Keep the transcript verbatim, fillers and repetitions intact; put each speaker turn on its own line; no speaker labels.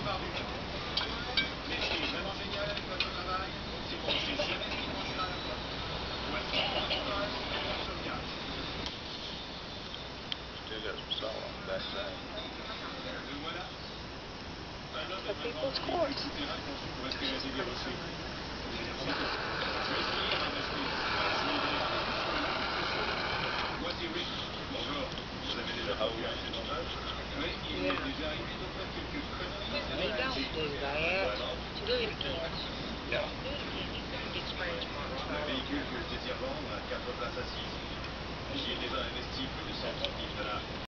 du monde. Métier vraiment génial avec votre travail. Si vous ne savez jamais ce qui mange derrière toi. Voici votre courage et votre sauvegarde.
Still got some salt on the backside.
Le voilà. Un homme
The
est
people's
vraiment
court.
conçu pour espérer des reçus. Voici Rick. Bonjour. Vous avez déjà rendu un sénateur? Oui, il
Yeah.
est déjà arrivé de faire quelques conneries.
They don't do that. Do it again.
Yeah.
Do it again. He's gonna get sprayed tomorrow.
Le véhicule que je désire vendre a quatre places assises. J'y ai déjà investi plus de cent trente mille dollars.